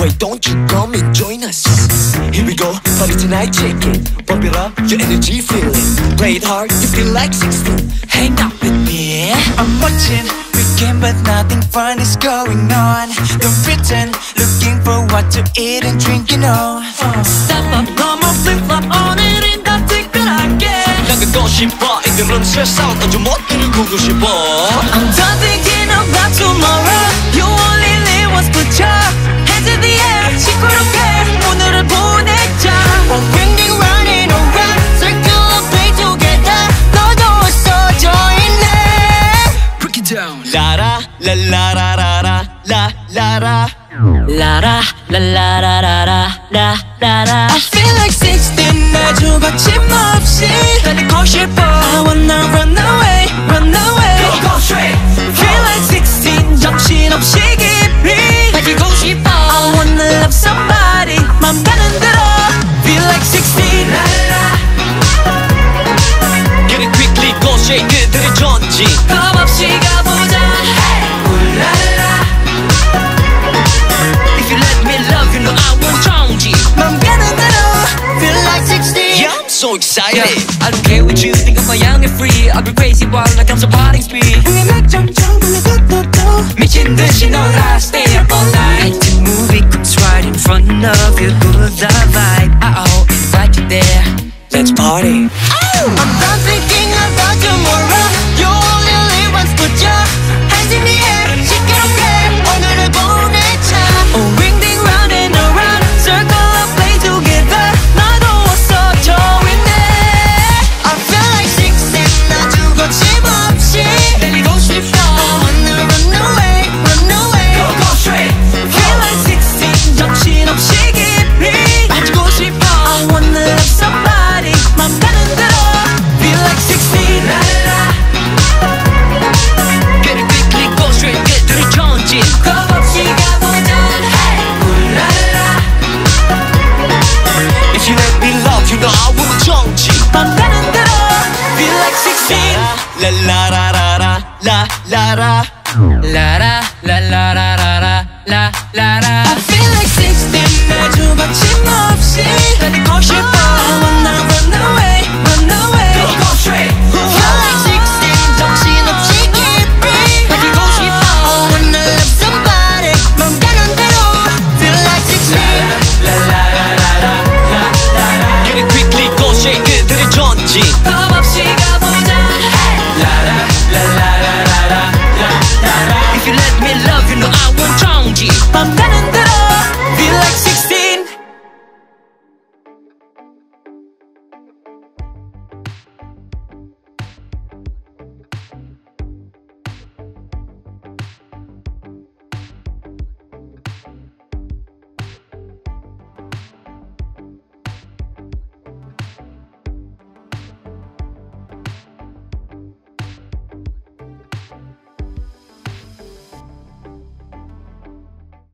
Why don't you come and join us? Here we go, party tonight, check it. Pump it up, your energy feel it. Play it hard, you feel like 16. Hang out with me. I'm watching weekend but nothing fun is going on. Don't pretend, looking for what to eat and drink, you know. Step up, come on, flip flop, 오늘은 다 특별하게. 나가고 싶어, 이들은 세상 좀 못 이루고 싶어. I'm done thinking about tomorrow. You only live once, put your hands in the air. 시끄럽게 오늘을 보내자. One ring ring running around, circle of play together. 너도 어서 join it. Break it down. 라라 라라라라라 라라라 라라 라라라라라 라라라. I feel like 16 아주 거침없이 달리고 싶어. I wanna run away, run away. Go straight. Feel like 16 정신없이 깊이 가지고 싶어. I wanna love somebody 맘 가는 대로. Feel like 16. Get it quickly, go straight. 그들의 전지 겁없이 가보자. 울랄라. If you let me love you, know I won't 정지 맘 가는 대로. Feel like 16. Yeah, I'm so excited. I don't care what you think of my young and free. I'll be crazy wild like I'm so partying speed. 흥에 맥점점 불러도 미친 듯이 놀아, stay up all night. The movie comes right in front of you. Good the vibe. Uh-oh, invite you there. Let's party. I'm done thinking about tomorrow. You only live once, put your hands in the air. 시끄럽게 오늘을 보내자. Oh, ring ding round and around, circle of play together. 나도 어서 join it. I feel like 16 아주 거침없이 달리고 싶어. I wanna run away, run away. Go straight. Feel like 16 정신없이 깊이 가지고 싶어. I wanna love somebody 맘 가는 대로. Feel like 16. Get it quickly, go straight. 그들의 전지 겁없이 가보자. 울랄라. If you let me love you, know I won't 정지 맘 가는 대로. Feel like 16. 라라라라라 라라라 라라 라라라라라 라라라. I feel like 16 아주 거침없이 달리고 싶어. I wanna run away, run away. Go straight. Feel like 16 정신없이 깊이 가지고 싶어. I wanna love somebody 맘 가는 대로. Feel like 16. Get it quickly, go straight. 그들의 전지